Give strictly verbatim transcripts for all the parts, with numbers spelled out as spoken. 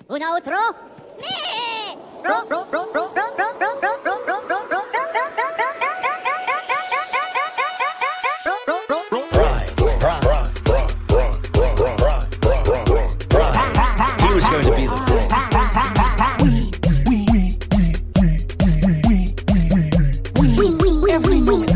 Una otro? Ro, ro, ro, ro, ro, ro, ro, ro, ro, ro, ro, ro, He was going to be the every moment.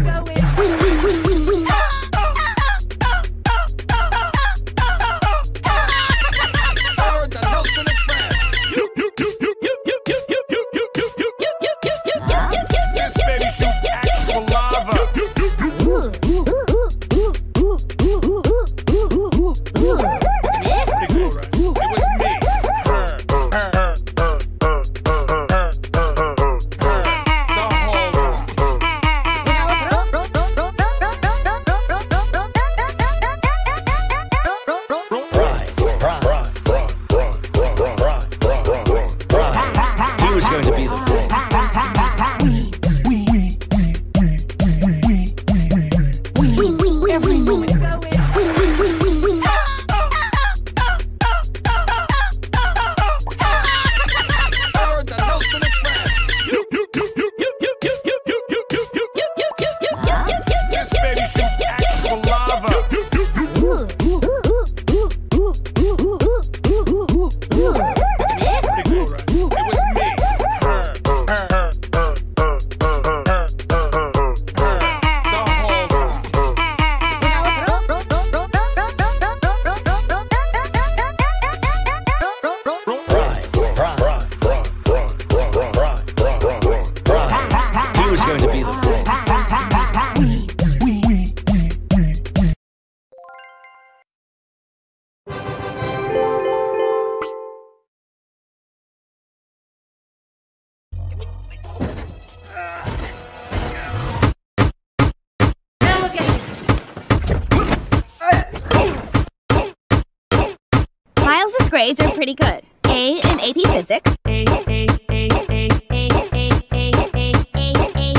Miles' grades are pretty good. A in A P Physics. A, A, A, A, A, A, A, A, A,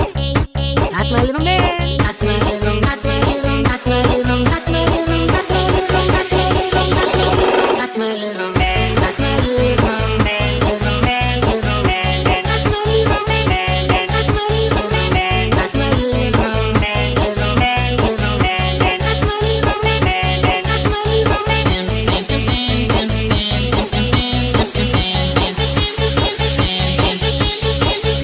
A. That's my little man. That's my little, that's my little, that's my little, that's my little, that's my little, that's my little, that's my little man. That's my little man, little man, little man. That's my little man, that's my little man. That's my little man, little man, little man. That's my little man, that's my little man. Stand, stand, stand, stand, stand, stand, stand, stand, stand, stand, stand, stand, stand, stand, stand, stand, stand,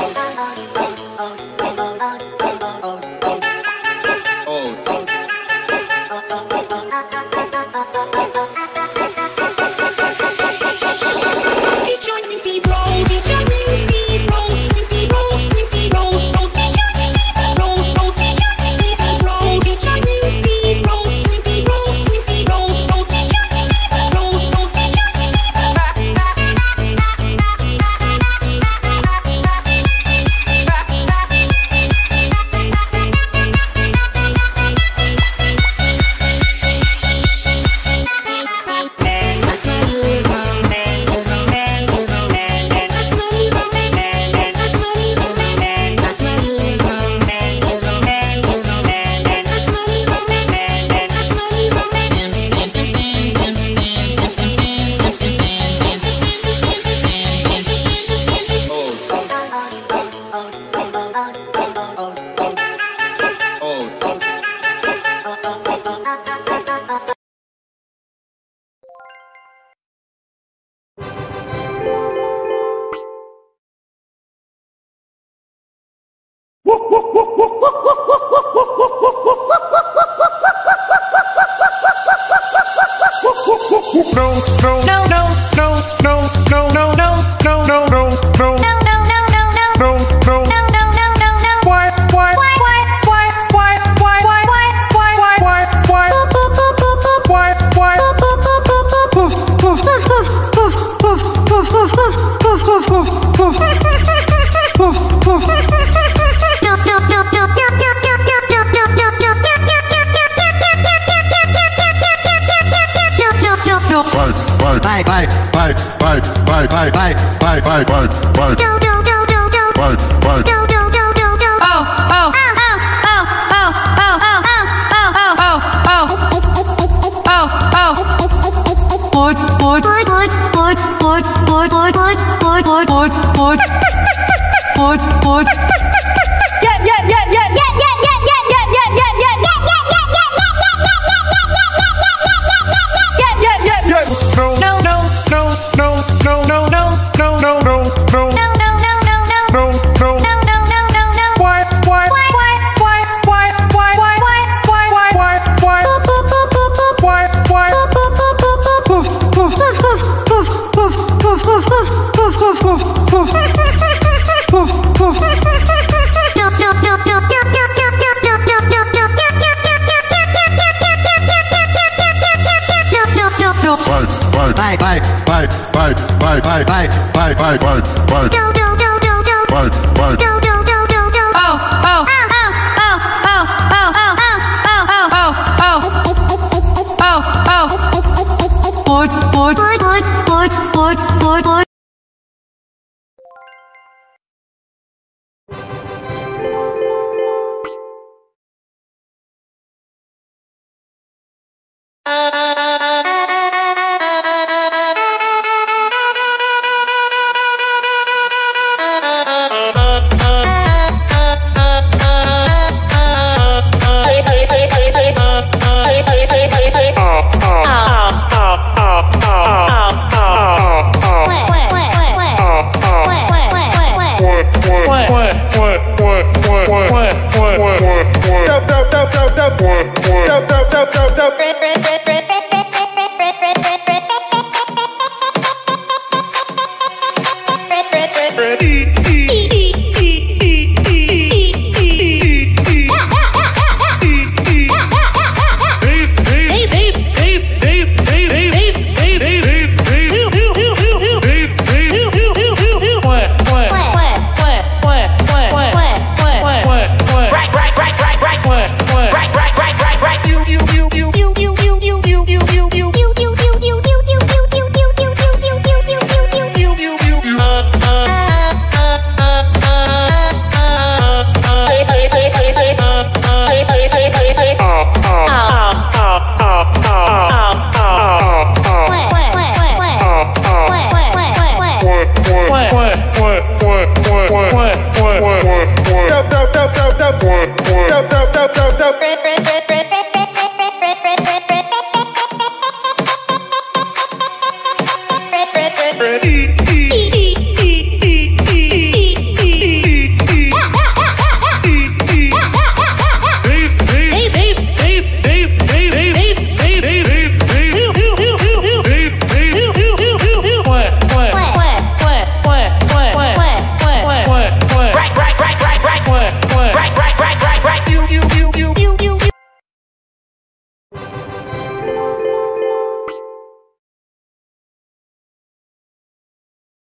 Bye bye bye bye bye bye bye bye bye bye bye bye do do do do do bye bye do do do do do oh oh oh oh oh oh oh oh oh oh oh oh oh oh oh Vai, vai, vai, vai, vai, vai, vai, vai, vai, vai, vai, vai, vai, Oh, oh, oh, oh, oh, oh, oh, oh, oh, oh, oh, oh. Ready?